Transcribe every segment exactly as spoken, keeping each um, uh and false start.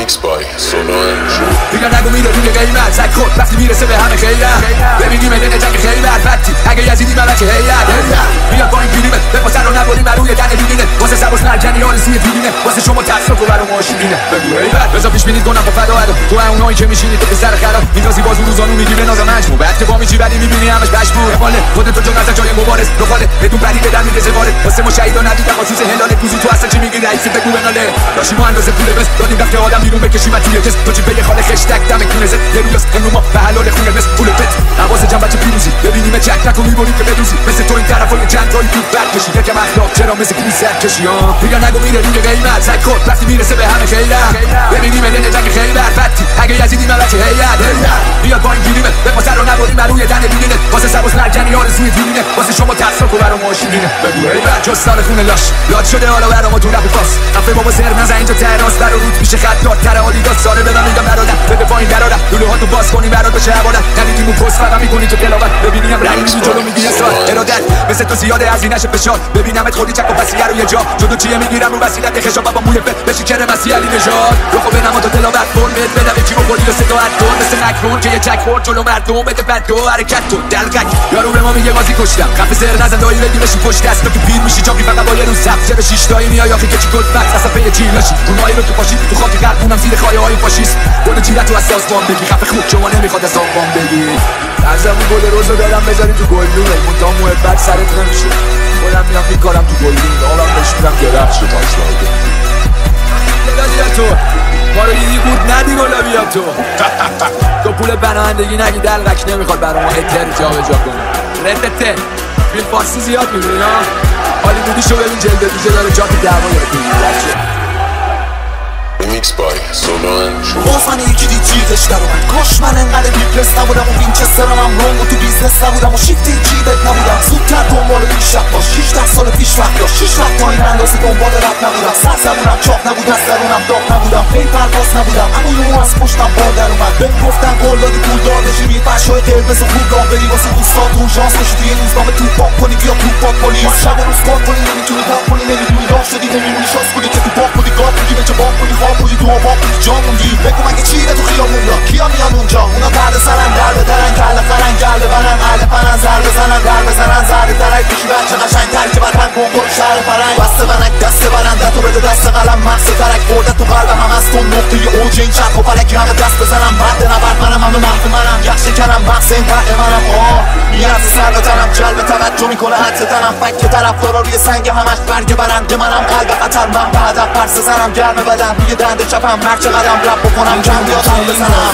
ریمیکس بای حضور. دیگه نگو میره روی قیمت زک خود وقتی میرسه به همه خیرت ببینیم ایده جنگ خیبر فتی اگه یزیدی من بچه هیئت بیاد با این گیریمه بپاسن رو نباریم بر روی تن دیدینه واسه سباس مرکنی آرزوی دیدینه واسه شما تصرف و برام آشیدینه بگو هیبت بزا پیش بینید کنم با فدا عدو تو اونایی که میشینید تو سر خراب میندازی بازو روزانو میگیره ناز مجموع بعد که با میچی ولی میبینی همش بشمور مال خودت تو جون از جای مبارز دخاله بدون بری به در میگه زواره واسه ما شهیدا ندیدم خصوص هلال کوزو تو اصلا چی میگی رئیس بگو بناله داشی ما اندازه پول بس دادیم وقت آدم بیرون بکشیم توی کس تو چی به خاله خشتک دم کونزه یه روز امروز ما به حلال خونه مثل پول پت حواس جنب بچه پیروزی ببینیم چک تک و میبریم که بدوزی مثل تو این طرفا یه چند تایی تو بد کشی یکم اخلاق چرا مثل کوی سر کشی ها دیگه نگو میره روی قیمت زک خود وقتی میرسه به همه خیرت ببینیم ایده جنگ خیبر فتی اگه یزیدی من بچه هیئت بیاد با این گیریمه بپاسن رو نباریم بر روی تن دیدینه واسه سباس مرکنی آرزوی دیدینه واسه شما تصرف و برام آشیدینه بگو هیبت جز سال خون لاش یاد شده حالا برام تو رپ فاس خفه بابا سر نزن اینجا تراس برا روت میشه خط داد تر آلیداس ساله بدم میگم برادر بده پایین درادر لوله ها تو باز کنی برات بشه عبادت ندیدیم اون پست فقط میکنی تو تلاوت ببینیم رنگ میگی جلو میگی اسرار ارادت مثل تو زیاده از اینش فشار ببینمت خودی چک و پسیه رو یه جا جدو چیه میگیرم رو وسیلت خشاب با موی فت بشی کره مسیح علی نژاد رخو بنما تو تلاوت کن بهت بدم یکی رو بودی و ستاعت کن مثل مکرون که یه چک خورد جلو مردم بده بد دو حرکت تو دلقک یارو به ما میگه بازی کشتم خفه سر نزن دایی بگی بشی پشت دست تو که پیر میشی چاقی فقط با یه روز سبز چرا شیش تایی میای آخه که چی گل فکس اصلا پی چی لاشی اونایی رو تو پاشی تو خاک قلبونم زیر خایه های فاشیست گل چیرت تو اساس بام بگی خفه خوب شما نمیخواد از آبام بگی ازم اون گل روزو دادم بذاری تو گلدون مونتا محبت سرت نمیشه خودم میام میکارم تو گلدون آبم بهش میدم درخش رو پاشلاده بیا تو ما رو دیدی بود ندی بالا بیا تو تو پول بناهندگی نگی دلقک نمیخواد برای ما اتر جا به جا کنه ردته فیلم فارسی زیاد میبینی ها حالی بودی شو ببین جلده دیگه داره جا تو دعوا یاد میگی بچه ریمیکس بای حضور. بازن یکی دید جیغش در اومد کاش من انقدر بیپرس نبودم و وینچسترم هم رونگ و تو بیزنس نبودم و شیفتی جیدت نبودم زودتر دنبال پیشرفت باش شیشده سال پیش وقت داشت شیش وقت تا این اندازه دنبال رپ نبودم سر زبونم چاق نبود از درونم داغ نبودم خیلی پرواز نبودم اما یه از پشتم بار در اومد بهم گفتن قول دادی پول دار بشی روی فرشای قرمز و خوب راه بری واسه دوستات اورژانس بشی توی روزنامه توپ پاک کنی بیا توپ پاک پلیس شب و روز کار کنی نمیتونی پاک کنی نمیدونی راه شدی نمیمونی شاس کنی که تو پاک بودی گاد بودی به چه باک کنی خواب بودی تو آباق بودی جا موندی بگو مگه چیه تو خیابون را کیا میان اونجا اونا درد سرن درد درن کله فرن گرده برن اهل پنن زر بزنن در بزنن زر درک بشی بچه قشنگ تر که بعد من کنگور شهر فرنگ بسته بنک دست برنده تو بده دست قلم مغز ترک خورده تو قلبم هم از کن نقطه اوج این چرخ و فلک همه دست بزنم مرد نبرد منم همه محف منم یخ شکنم بحث این وقت منم آه میارز سر بتنم جلب توجه میکنه حد تنم فک طرف دارا روی سنگ همش برگ برنده منم قلب خطر من به هدف پرس زنم گرم بدن روی دنده چپم مرچ قدم رب بکنم جمع بیادم بزنم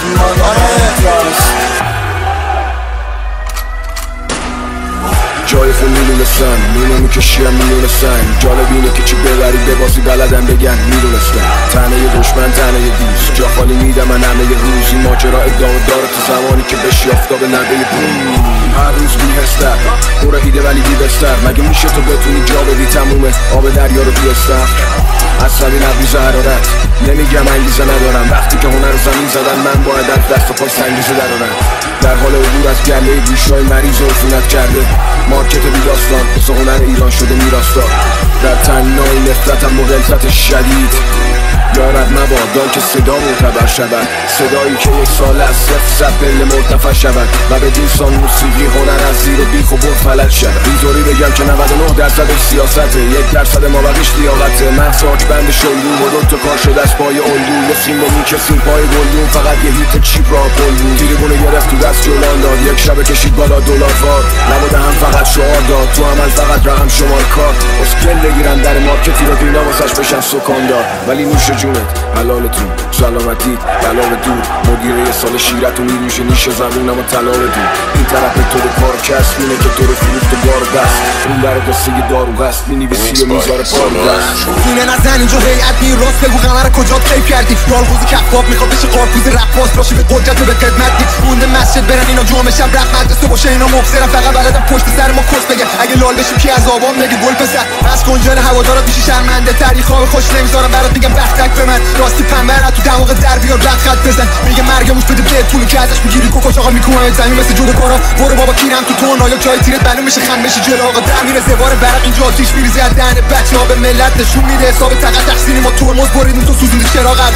جای خون میدونستن میمه میکشیم میدونستن جالب اینه که چی ببری ببازی بلدن بگن میدونستن تنه دشمن تنه دوست جا خالی میدم من همه روز این ماجرا ادامه داره تا زمانی که بشی آفتاب نبه بوم هر روز بیهستر اوره هیده ولی بیبستر مگه میشه تو بتونی جا بدی تمومه آب دریا رو توی استخر عصبی نبریز حرارت نمیگم انگیزه ندارم وقتی که هنر زمین زدن من باید از دست و پای سنگیزه درارم در حال عبور از گله گوشای مریض عفونت کرده مارکت بی داستان بس هنر ایران شده میراستار در تنگنای نفرتم مغلطت شدید یارد مبادا که صدا معتبر شود صدایی که یک سال از صفر صد پله مرتفع شود و به دیسان موسیقی هنر از زیر و بیخ و برد فلج شود اینطوری بگم که نود و نه درصدش سیاسته یک درصد مابقیش لیاقته محض آکبند شلو و دو تا کار شده از پای اولدو یه سیم بمون که سیم پای گلدون فقط یه هیت چیپ را پل بود تیریبونه گرفت تو دست جولان داد یک شب کشید بالا دلار وار نبوده هم فقط شعار داد تو عمل فقط رقم شمار کار اسکل بگیرن در مارکتی رو دینا واسش بشن سکاندار ولی نوش جونت حلالتون سلامتیت بلا به دور مدیره یه سال شیرت و میروشه نیش زبونم و طلا بدون این طرف تو رو کار کس اینه که تو رو فروخت و بار دست اون برای قصه دارو هست مینویسی و میذاره پار دست اینه نزن اینجا هیئت بی راست بگو قمر کجا کیف کردی یالغوز کفاف میخواد بشه قارپوز رقاص باشی به قدرت و به خدمت دی مونده مسجد برن اینا جمعه شب رفت مدرسه باشه اینا مبصرن فقط بلدن پشت سر ما کس بگن اگه لال بشیم کی از آبام بگه گل پسر از کنجان هوادارا پیش شرمنده تری خواب خوش نمیذارم برات میگم بختک به من راستی پنبه تو دماغ در بیار رد خط بزن میگه مرگموش بده بهتونی که ازش میگیری کوکوش آقا میکنه زمین مثل جود کارا برو بابا کیرم تو تون آیا جای تیرت معلوم میشه خم بشی جلو آقا در میره زوار برق اینجا آتیش میریزه از دهن بچه‌ها به ملت نشون میده حساب فقط تقصیر ما ترمز بریدیم تو سوزوندی چراغ عقب همه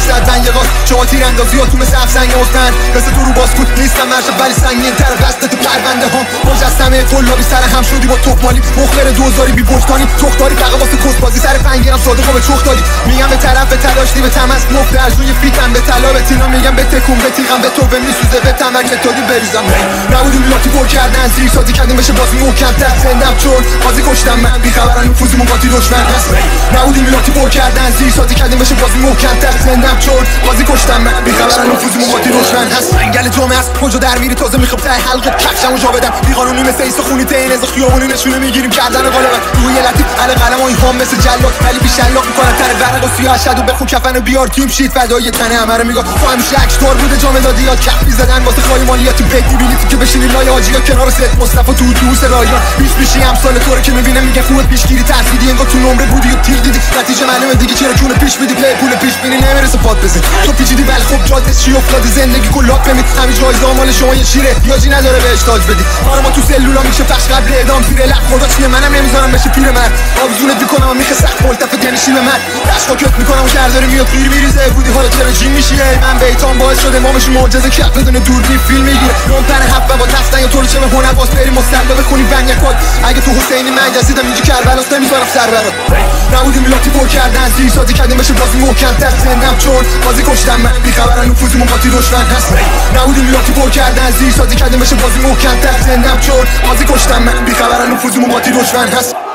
مثل دنگات شما تیراندازیاتون مثل افسنگ افتن مثل تو رو باسکوت نیستم مرشب ولی سنگین تر قصدت پرونده ها مجسمه قلابی سر هم شدی با توپمالی مخبر دوزاری بی بجتانی تخداری فقط واسه کسبازی سر فنگیرم صادقا به چخ دادی میگم به طرف به تلاشتی به تمس مفت ارزوی فیتم به طلا به تینا میگم به تکون به تیغم به تو به میسوزه به تمرکت دادی بریزم نبودیم لاتی پر کردن زیر سازی کردیم بشه بازی محکم تر زندم چون بازی کشتم من بیخبرن نفوذمون قاطی دشمن هست نبودیم لاتی پر کردن زیر سازی کردیم بشه بازی محکم تر زندم چون بازی کشتم من بیخبرن نفوذمون قاطی دشمن هست انگل جمعه است کجا در میری تازه میخوام ته حلقه کفشمو جا بدم بیقانونی مثل ایسا خونی تین از خیابونی نشونه میگیریم کردن قالبت روی لطیف علی قلم و اینهام مثل جلاد ولی بیشلاق میکنن تر ورق و سیاه اشد و بخون کفن و بیار تیم شیت فدای تنه همه رو میگه تو همیشه اکتور بوده جام دادی یاد کفی زدن واسه خواهی مالیاتی بگی بیلیتی که بشینی لای حاجی کنار ست مصطفی تو اتوبوس رایان بیش بیشی امسال تو رو که میبینم میگه خوبه پیشگیری ترسیدی انگار تو نمره بودی و تیر دیدی نتیجه معلومه دیگه چرا جون پیش میدی پلی پول پیش بینی نمیرسه پات بزن تو پیچیدی ولی خب جات چی افتاده زندگی کلات بمید همین جایزه مال شما یه شیره یاجی نداره بهش تاج بدی آره ما تو سلولا میشه پخش قبل اعدام زیر لب خدا چیه منم نمیذارم بشه پیر من آویزونت میکنم و میخه سخت ملتفه دنشی به من دشکاکت میکنم و کرداره میاد پیر میریزه بودی حالا چرا جیم میشی من بیتام باعث شده مامش معجزه کف بدون دوربین فیلم میگیره نون تن هفت با تفتن یا تو رو چه به هنر باز بریم مستقلا بخونی ونیکات اگه تو حسینی من جزیدم اینجا کربلاست نمیذارم سر برات نبودیم لاتی پر کردن زیر سازی کردیم بشه بازی محکم تر زندم چون بازی کشتم من بیخبرن نفوذمون قاطی دشمن هست نبودیم لاتی پر کردن زیر سازی کردیم بشه بازی محکم تر زندم چون بازی کشتم من بیخبرن نفوذمون قاطی دشمن هست